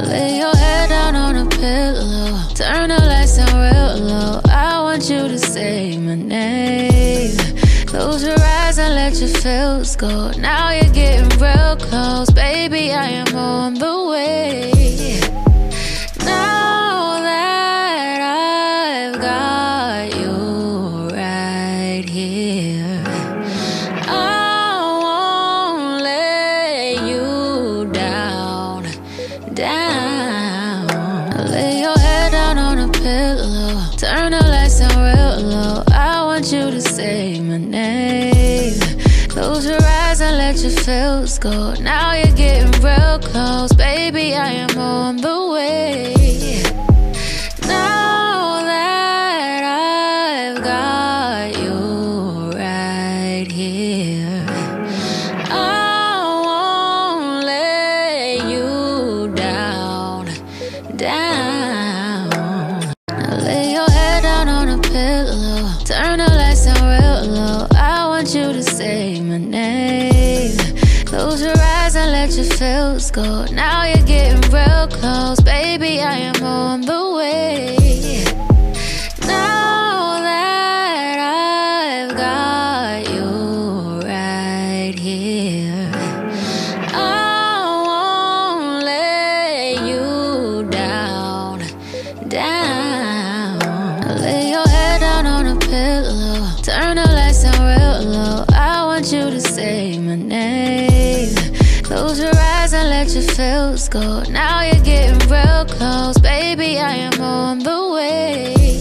Lay your head down on a pillow, turn the lights down real low. I want you to say my name. Close your eyes and let your feels go. Now you're getting real close, baby, I am on the way. Now that I've got you right here, I won't let you down. Lay your head down on a pillow, turn the lights down real low. I want you to say my name. Close your eyes and let your feels go. Now you're getting real close, baby, I am on the way. Now that I've got you right here, I won't let you down. Now lay your head down on a pillow, turn the lights down real low. I want you to say my name. Close your eyes and let your feels go. Now you're getting real close, baby, I am on the way. Now that I've got you right here, I won't let you down. Lay your head down on a pillow, turn the lights down real low. I want you to say my name. Close your eyes and let your feels go. Now you're getting real close, baby, I am on the way.